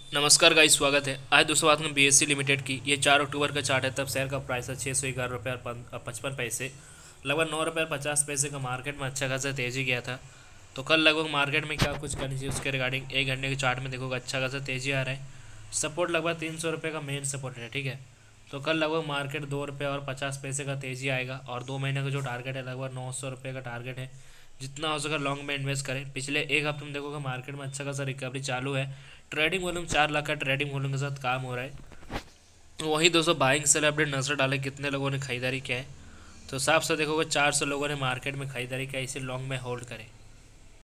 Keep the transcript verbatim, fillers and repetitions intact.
नमस्कार गाइस, स्वागत है। आज दोस्तों बात करें बीएससी लिमिटेड की। ये चार अक्टूबर का चार्ट है। तब शेयर का प्राइस है छः सौ ग्यारह रुपये और पचपन पैसे, लगभग नौ रुपये और पचास पैसे का मार्केट में अच्छा खासा तेज़ी गया था। तो कल लगभग मार्केट में क्या कुछ करनी चाहिए उसके रिगार्डिंग एक घंटे के चार्ट में देखोगे अच्छा खासा तेज़ी आ रहा है। सपोर्ट लगभग तीन सौ रुपये का मेन सपोर्ट है, ठीक है। तो कल लगभग मार्केट दो रुपये और पचास पैसे का तेज़ी आएगा और दो महीने का जो टारगेट है लगभग नौ सौ रुपये का टारगेट है। जितना हो सके लॉन्ग में इन्वेस्ट करें। पिछले एक हफ्ते में देखोगे मार्केट में अच्छा खासा रिकवरी चालू है। ट्रेडिंग वॉल्यूम चार लाख का ट्रेडिंग वॉल्यूम के साथ काम हो रहा है। वहीं दोस्तों बाइंग सेल अपडेट नजर डाले कितने लोगों ने खरीदारी किया है। तो साफ साफ देखोगे चार सौ लोगों ने मार्केट में खरीदारी किया। इसे लॉन्ग में होल्ड करें।